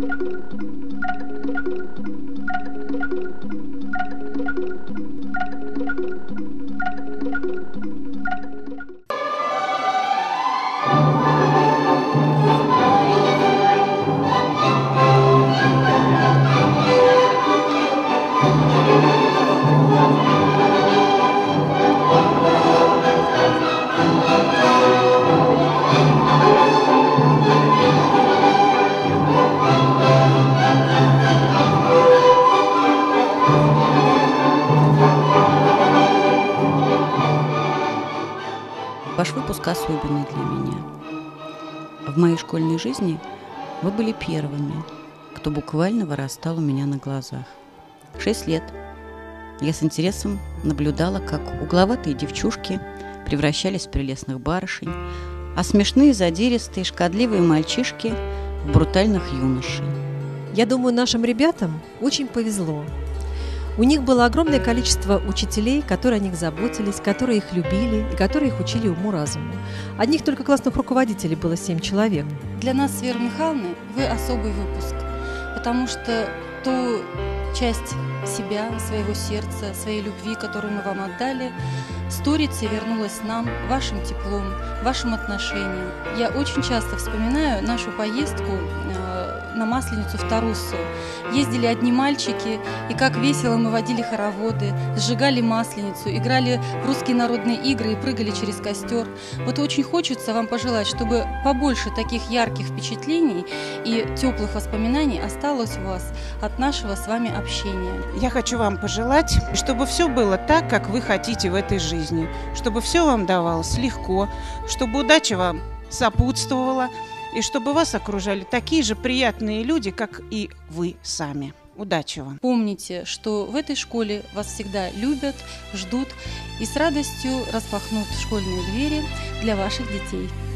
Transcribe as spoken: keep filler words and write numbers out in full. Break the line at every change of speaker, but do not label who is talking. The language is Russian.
Ваш выпуск особенный для меня. В моей школьной жизни вы были первыми, кто буквально вырастал у меня на глазах. Шесть лет я с интересом наблюдала, как угловатые девчушки превращались в прелестных барышень, а смешные, задиристые, шкодливые мальчишки в брутальных юношей.
Я думаю, нашим ребятам очень повезло. У них было огромное количество учителей, которые о них заботились, которые их любили и которые их учили уму-разуму. Одних только классных руководителей было семь человек.
Для нас с Верой Михайловной вы особый выпуск, потому что ту часть себя, своего сердца, своей любви, которую мы вам отдали, сторицей вернулась нам вашим теплом, вашим отношением. Я очень часто вспоминаю нашу поездку на Масленицу в Таруссу. Ездили одни мальчики, и как весело мы водили хороводы, сжигали Масленицу, играли в русские народные игры и прыгали через костер. Вот очень хочется вам пожелать, чтобы побольше таких ярких впечатлений и теплых воспоминаний осталось у вас от нашего с вами общения.
Я хочу вам пожелать, чтобы все было так, как вы хотите в этой жизни, чтобы все вам давалось легко, чтобы удача вам сопутствовала, и чтобы вас окружали такие же приятные люди, как и вы сами. Удачи вам!
Помните, что в этой школе вас всегда любят, ждут и с радостью распахнут школьные двери для ваших детей.